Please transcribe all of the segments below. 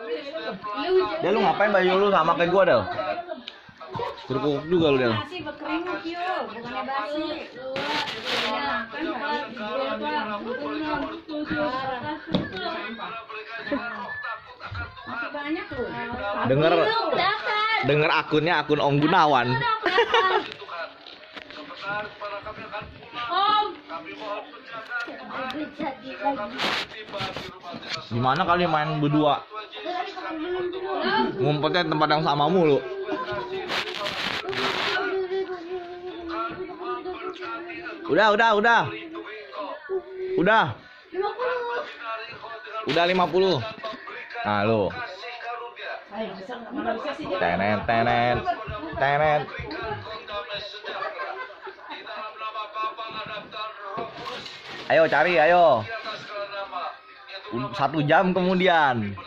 Dia lu ngapain baju lu sama kayak gua, Del? Berkukuk juga lu, Del. Nasi berkeringat yuk, bukannya basi. Masih banyak loh. Denger akunnya akun Om Gunawan. Om. Gimana kali main berdua? Ngumpetnya tempat yang sama mulu. Udah. Udah 50. Nah, lu. Tenet. Ayo cari, ayo. 1 jam kemudian.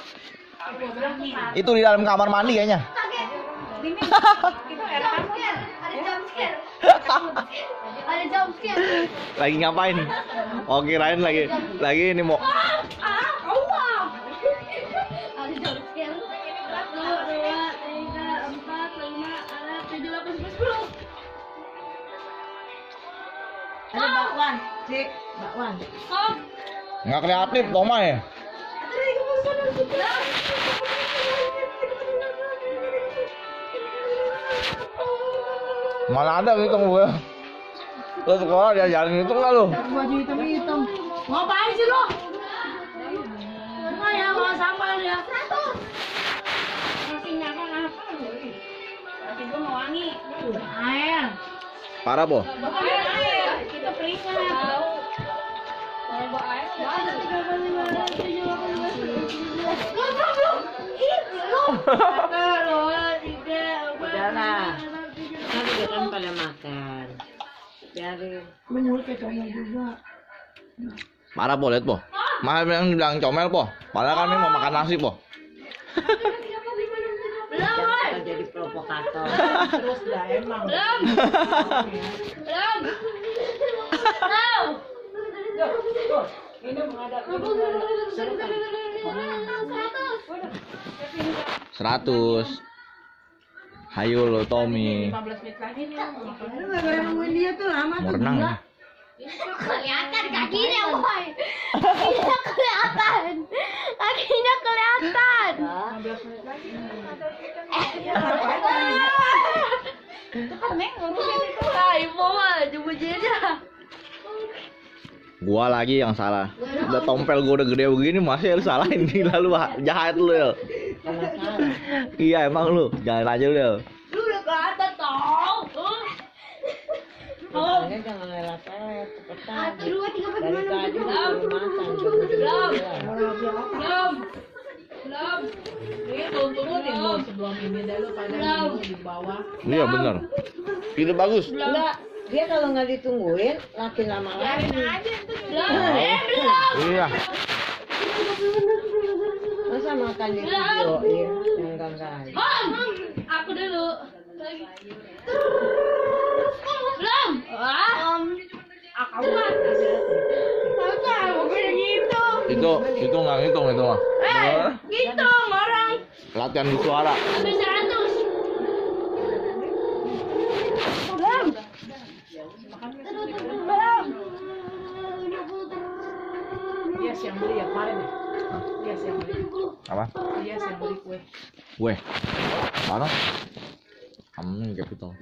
Itu di dalam kamar mandi kayaknya. Ada jumpscare. Lagi ngapain? Oh, kirain lagi ini mau. Ada jumpscare. 1, 2, 3, 4, 5, 6, 7, 8, 9, 10. Ada bakwan, Cik. Bakwan. Om. Nggak kreatif, Toma ya? Mana ada ngitung gue. Lu sekolah diajarin itu nggak lu? Baju hitam. Ngapain sih lo? Ya, bawa sampah ya. Masih nyapa apa lu? Tapi gue mau wangi. Air. Parah, Bo. Air. Kita peringat. Mau bawa air? Udahlah. Kan juga kan pada makan. Biarin. Menurut kecomel juga. Parah, Po, lihat, Po. Mahal yang bilang comel, Po. Padahal kan ini mau makan nasi, Po. Jangan jadi provokator. Terus dah emang. Belum. Ini menghadapi 100. Hayo lo, Tommy. 15 menit lagi nih. Lu enggak nungguin dia tuh lama Mau tuh. renang. Kelihatan kakinya, boy. Kakinya kelihatan. 15 menit lagi. Itu kan Neng ngurusin itu. Hai, boy, coba aja. Gua lagi yang salah. Udah tompel gua udah gede begini masih lu salahin. Gila lu, jahat lu, Del. Iya emang lu, jangan aja lu, Del. Lu udah ke atas tau. Makanya jangan lelet-lelet, cepetan. 1, 2, 3, 4, Dari 5, 6, tadi 7, udah makan. Belum. Ini turunin lu sebelum ini dah lu pada minumnya di bawah. Iya bener. Itu bagus. Enggak, dia kalau nggak ditungguin makin lama lagi. Iya. Masa makan di videoin? Enggak. Aku dulu. Belum. Aku kan. Tahu beda gitu. Itu nggak ngitung itu mah. Gitu orang. Latihan di suara. Habis 100. Belum. Yes, yang beli ya kemarin ya. Yes, yang beli. Apa? Yes, yang beli kue. Gue. Mana? Kamu kayak gitu.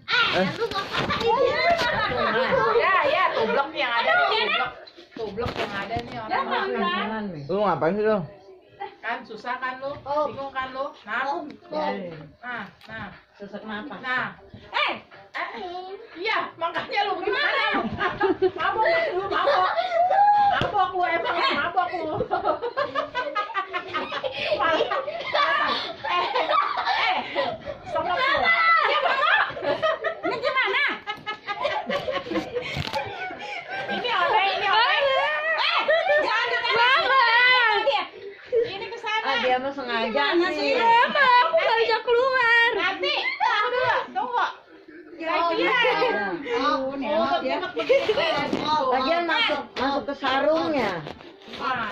Ya, tublok yang ada nih, tublok yang ada nih orang. Lu ngapain sih lu? Kan susah kan lu, bingung kan lu. Nah, susah kenapa? Nah, iya makanya lu gimana lu? Mabok lu, mabok lu emang mabok lu. Songok lu. Ya mama. Ini gimana? Ini oleh. Ini kesana. Dia mah sengaja sih. Aku nggak bisa keluar. Nanti, tunggu. Kira-kira. Lagian masuk ke sarungnya. Ah.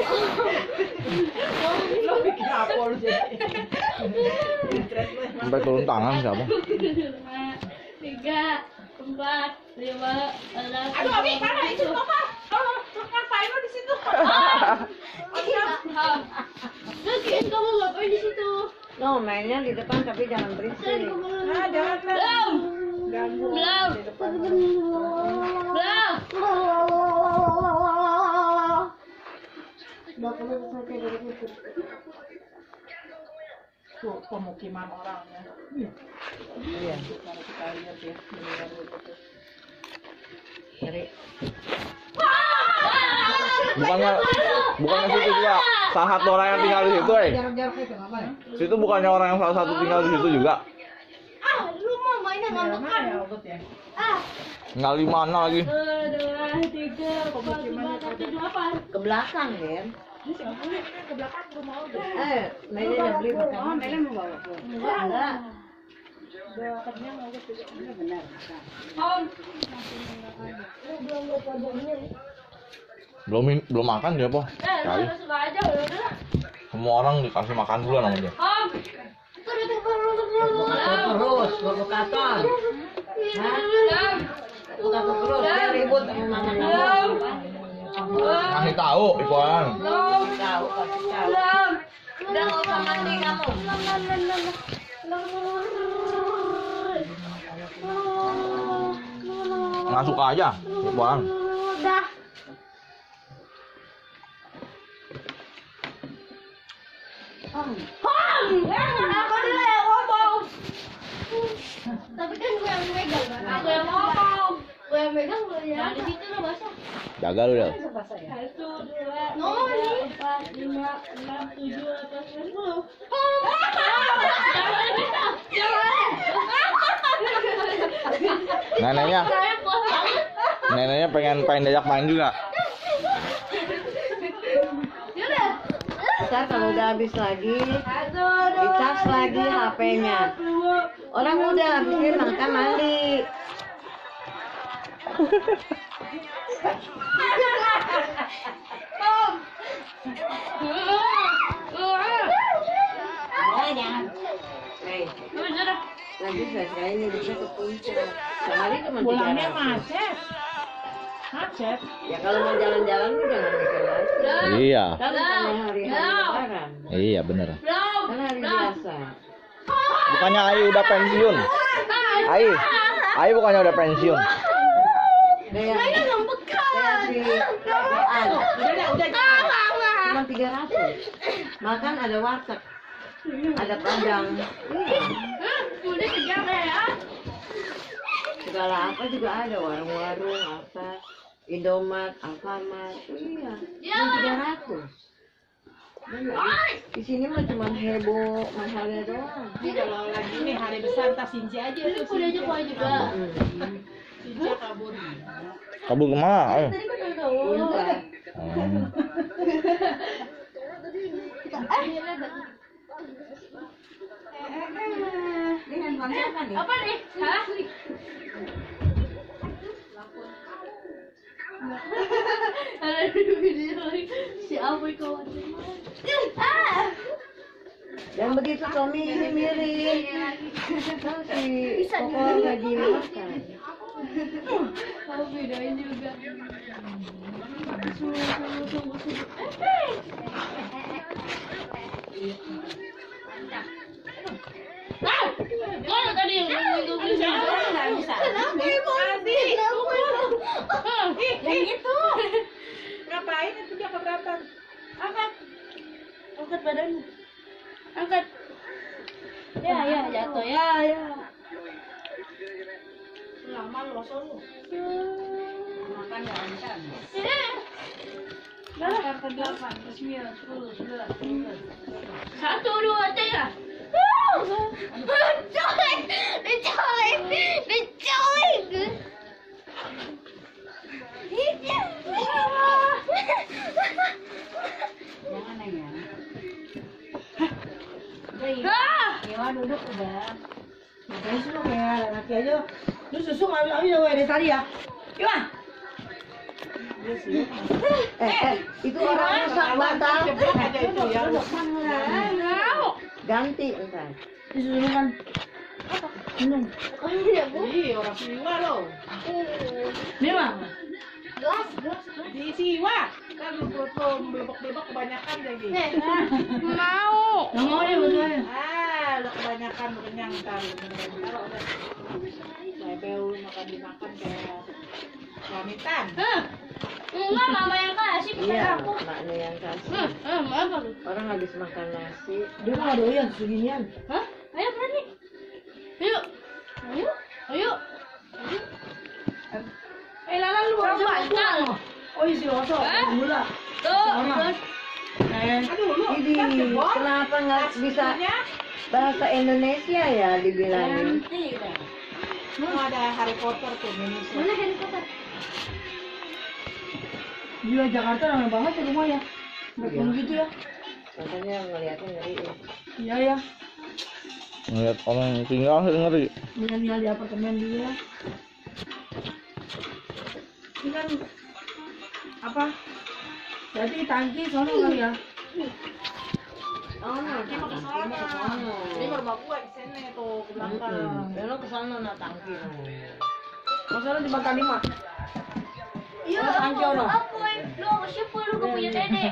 Lo bikin apa lu jadi? Sampai turun tangan siapa? 3, 4, 5, 6. Aduh, Abi, mana itu Nova? Kalau ngapain lo di situ? Terus kamu ngapain di situ? No, mainnya di depan tapi jangan berisik. Nah, jangan Belum. ganggu Belum. di depan. Belum. Tuh, pemukiman orangnya. Iya. Kalau kita lihat ya, Dari Bukannya situ juga salah satu orang yang tinggal di situ, jarak-jarak itu apa ya? Situ bukannya orang yang salah satu tinggal di situ juga. Lu mau mainnya mana ngambekan? ya, Ogut ya? Tinggal di mana lagi? 1, 2, 3, 4, 5, 6, 7, 8. Ke belakang, Gen. Ini sih, ini ke belakang rumah Ogut. Mainnya udah beli makan. Oh, mainnya mau bawa pulang. Enggak. Udah kenyang Ogut juga. Benar. Om. Belum makan dia, Po. Kali. Lu suka aja udah. Semua orang dikasih makan dulu sama dia. Om. Terus, provokator. Hah? Provokator terus, dia ribut sama mama kamu. Ngasih tahu, Ipoan. Tahu, kasih tahu. Udah nggak usah mandi kamu. Nggak suka aja, Ipoan. Udah. Aku dulu yang ngomong. Tapi kan gue yang megang kan? Aku yang ngomong. Gue yang megang lu ya. Nah, di situ lo basah. Jaga lu, Del. 1, 2, 3, 4, 5, 6, 7, 8, 9, 10. Neneknya, neneknya pengen diajak main juga. Ntar kalau udah habis lagi, dicas lagi HP-nya. Orang udah habis makan mandi. Jangan. Lagi selesai ini bisa ke puncak. Sehari cuma 300. Pulangnya macet. Macet. Ya kalau mau jalan-jalan tuh jangan mikir lagi. Iya, Kan bukannya hari-hari lebaran. iya bener. Kan hari biasa. Bukannya Ai udah pensiun? Ai bukannya udah pensiun? Kayak si Aan. Udah. Cuma 300. Makan ada warteg. Ada padang. Udah kejar ya. Segala apa juga ada, warung-warung apa. Indomaret, Alfamart. Iya. Cuma 300. Di sini mah cuma heboh mahalnya doang. Ini kalau lagi nih hari besar tas Sinci aja tuh. Udah juga juga. Sinci kabur. Kabur kemana? Ayo. Tadi kan udah tahu. Punta. Dengan bangsa apa nih? Apa nih? Hah? Ada di video lagi. Si Aboy kawan. Dan begitu Tommy ini miring. Si Koko nggak dimakan. Kamu bedain juga. Tunggu. Kalau tadi yang ngomong bisa. Kenapa ibu mati? Yang itu. Ngapain itu dia keberatan? Angkat badanmu. Angkat. Ya, jatuh ya. Lama lu asal lu. Makan nggak makan. Angkat ke 8, 9, 10, 11. 1, 2, 3. Dicolek. Jangan nanya. Dewa duduk udah. Ngapain sih lo kayak laki aja? Lu susu ngambil dari tadi ya? Gimana? Itu orang rusak bantal. Jeblok aja itu ya. Ganti entar. Disuruhkan. Minum. Ih, orang siwa lo. Minum. Gelas. Di siwa. Kan lu belebok-belebok kebanyakan deh gitu. Mau. Nggak mau deh masalahnya. Lu kebanyakan kenyang ntar. Bebel makan dimakan kayak wamitan. Enggak, mama yang kasih bukan Iya, aku. maknya yang kasih. Apa lu? Orang habis makan nasi. Dia nggak doyan seginian. Hah? Ayo berani. Ayo. Ayo. Lala lu harus banyak. Oh isi rosok, gula. Tuh. Aduh, lu Ini kenapa nggak bisa bahasa Indonesia ya dibilangin? ada Harry Potter tuh Indonesia. Mana Harry Potter? Gila Jakarta ramai banget ya rumah ya. Betul gitu ya. Makanya ngeliatnya ngeri. Iya ya. Ngeliat orang yang tinggal sih ngeri. Tinggal di apartemen dulu ya. Ini kan apa? Berarti tangki sono kali ya. Oh, Dia mau ke sana. Ini rumah gua di sini tuh ke belakang. Ya lo kesana nak tangki. Masalah di Bangka 5. Iya, tangki orang. aku lu siapa lu gak punya nenek.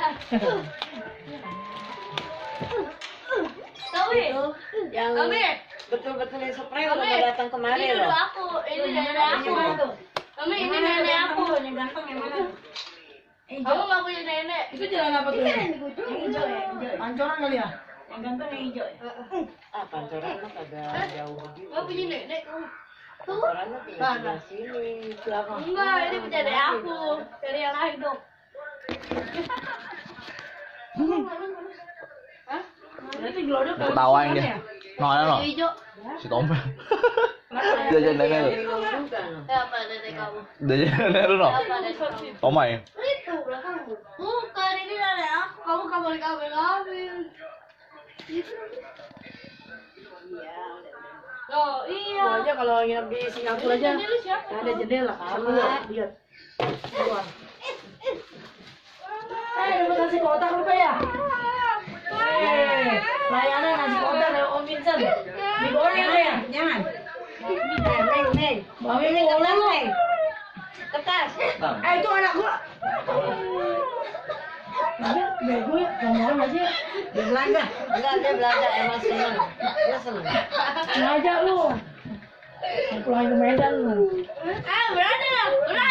Tahu ya? Yang Kami. betul-betul yang spray Kami. udah datang kemari Ini dulu loh. aku, ini nenek aku. Kami ini nenek aku. Yang ganteng yang mana? Kamu gak punya nenek. Itu jalan apa tuh? Yang hijau ya. Pancoran kali ya? Yang ganteng yang hijau ya? Ah, pancoran mah kagak jauh begitu. Gak punya nenek. Tuh. Pancoran mah tinggal di sini. Enggak, ini punya nenek aku. Dari yang lain dong. Hah? Berarti gelodok Ketawain dia. No, ada no. Hijau. Si Tompel. Jajan nenek lu. Apa nenek kamu? Jajan nenek lu no. Apa nenek kamu? Tomai. Itu belakangmu. Bukan, ini nenek aku. Kamu kabel-kabel. Oh iya. Gua aja kalau nginep di Singapura aja Ini lu siapa? ada jendela. Keluar, lihat. Keluar. Dapat nasi kotak lupa ya? Layanan nasi kotak dari Om Vincent. Digoreng ya? Jangan. Neng. Mami mau ulang lo. Kertas. Itu anak gua. Ada bego ya, ngomong aja. Dia belanja. Enggak, dia belanja emang seneng. Dia seneng. Ngajak lu. Pulang ke Medan lu. Berani lah.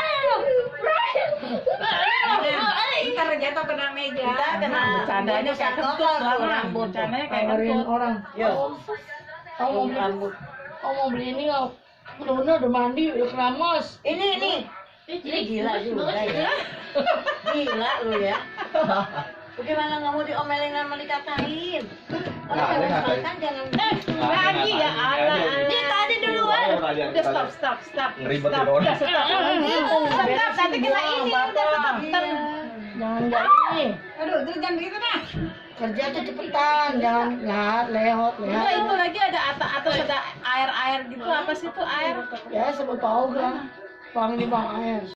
Ntar jatuh kena meja. Kena Bercandanya kayak kentut banget. Bercandanya kayak kentut. Orang. Yo. Kamu mau beli Rambut. kamu mau beli ini nggak? Udah mandi, udah keramas. Ini. Ini gila juga ya. Gila lu ya. Bagaimana nggak mau diomelin sama dikatain? Orang Nah, yang dia makan jangan. Lagi ya, Dia tadi duluan. Udah stop. Ngeribetin orang. Stop, nanti kita ini udah stop. Jangan ini. Aduh, jangan begitu dah. Kerja tuh cepetan, jangan lehot. Enggak, itu lagi ada atas ada air gitu, apa sih itu air? Ya sebut tahu kan. Bang ini bang air.